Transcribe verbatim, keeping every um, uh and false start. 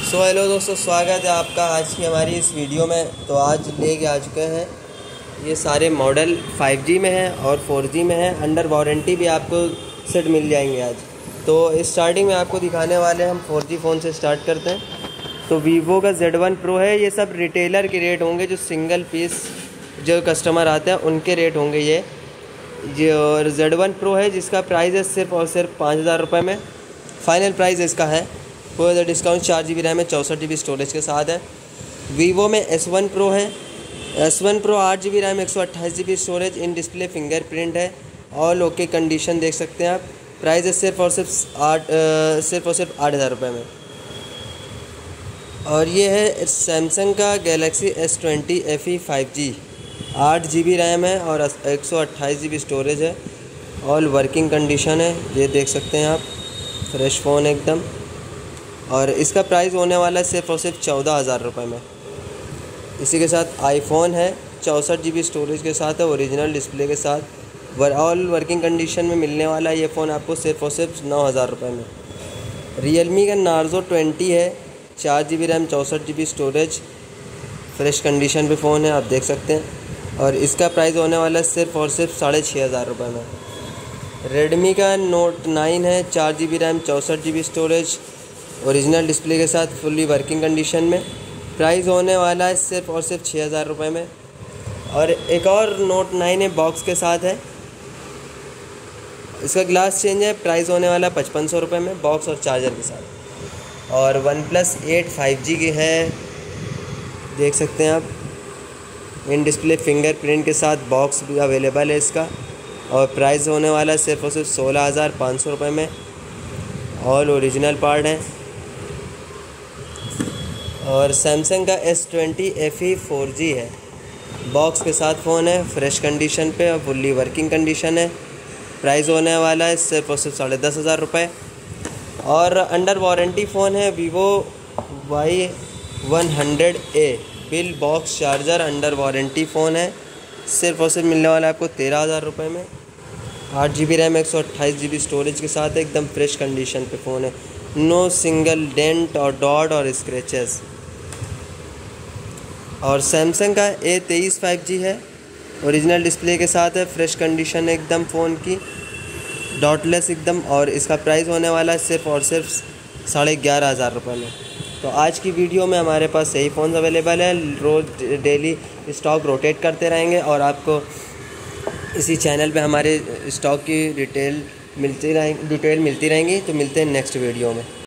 So hello दोस्तों, स्वागत है आपका आज की हमारी इस वीडियो में। तो आज लेके आ चुके हैं ये सारे मॉडल फाइव जी में हैं और फोर जी में हैं। अंडर वारंटी भी आपको सेट मिल जाएंगे आज। तो स्टार्टिंग में आपको दिखाने वाले हम फोर जी फ़ोन से स्टार्ट करते हैं। तो वीवो का जेड वन प्रो है। ये सब रिटेलर के रेट होंगे, जो सिंगल पीस जो कस्टमर आते हैं उनके रेट होंगे ये जो जेड वन प्रो है, जिसका प्राइस है सिर्फ और सिर्फ पाँच हज़ार रुपये में। फाइनल प्राइस इसका है। कोई डिस्काउंट चार जी बी रैम है, चौंसठ जी बी स्टोरेज के साथ है। वीवो में एस वन प्रो है। एस वन प्रो आठ जी बी रैम, एक सौ अट्ठाईस G B storage, in display fingerprint है। ऑल ओके कंडीशन देख सकते हैं आप। प्राइस है सिर्फ और सिर्फ आठ सिर्फ और सिर्फ आठ हज़ार रुपये में। और ये है सैमसंग का Galaxy S twenty F E five G, आठ जी बी रैम है और एक सौ अट्ठाईस जी बी स्टोरेज है। ऑल वर्किंग कंडीशन है, ये देख सकते हैं आप। फ्रेश फ़ोन एकदम। और इसका प्राइस होने वाला है सिर्फ और सिर्फ चौदह हज़ार रुपये में। इसी के साथ आईफोन है, चौंसठ जी बी स्टोरेज के साथ है, ओरिजिनल डिस्प्ले के साथ, वर ऑल वर्किंग कंडीशन में मिलने वाला है ये फ़ोन आपको सिर्फ और सिर्फ नौ हज़ार रुपये में। रियलमी का नार्जो ट्वेंटी है, चार जी बी रैम, चौंसठ G B storage, fresh condition पे फ़ोन है, आप देख सकते हैं। और इसका प्राइस होने वाला है सिर्फ और सिर्फ साढ़े छः हज़ार रुपये में। रेडमी का नोट नाइन है, चार जी बी रैम, चौंसठ G B storage, original display के साथ, फुल्ली वर्किंग कंडीशन में। प्राइस होने वाला है सिर्फ और सिर्फ छः हज़ार रुपये में। और एक और नोट नाइन है, बॉक्स के साथ है, इसका ग्लास चेंज है। प्राइस होने वाला है पचपन सौ रुपये में, बॉक्स और चार्जर के साथ। और OnePlus eight five G की है, देख सकते हैं आप। इन डिस्प्ले फिंगरप्रिंट के साथ बॉक्स भी अवेलेबल है इसका। और प्राइस होने वाला है सिर्फ और सिर्फ सोलह हज़ार पाँच सौ रुपये में। ऑल ओरिजिनल पार्ट हैं। और सैमसंग का S twenty F E four G है, बॉक्स के साथ फ़ोन है, फ्रेश कंडीशन पे और फुल्ली वर्किंग कंडीशन है। प्राइस होने वाला है सिर्फ और सिर्फ साढ़े दस हज़ार रुपये। और अंडर वारंटी फ़ोन है Vivo Y one hundred A, bill box charger, under warranty phone है। सिर्फ और सिर्फ मिलने वाला है आपको तेरह हज़ार रुपये में। आठ जी बी रैम, एक सौ अट्ठाईस जी बी स्टोरेज के साथ एकदम फ्रेश कंडीशन पे फ़ोन है। नो सिंगल डेंट और डॉट और स्क्रैचेस। और सैमसंग का ए तेईस फाइव जी है, ओरिजिनल डिस्प्ले के साथ है, फ्रेश कंडीशन एकदम फ़ोन की, डॉटलेस एकदम। और इसका प्राइस होने वाला है सिर्फ और सिर्फ साढ़े ग्यारह हज़ार रुपये में। तो आज की वीडियो में हमारे पास यही फ़ोन अवेलेबल है। रोज़ डेली स्टॉक रोटेट करते रहेंगे और आपको इसी चैनल पे हमारे स्टॉक की डिटेल मिलती रहेंगी डिटेल मिलती रहेंगी। तो मिलते हैं नेक्स्ट वीडियो में।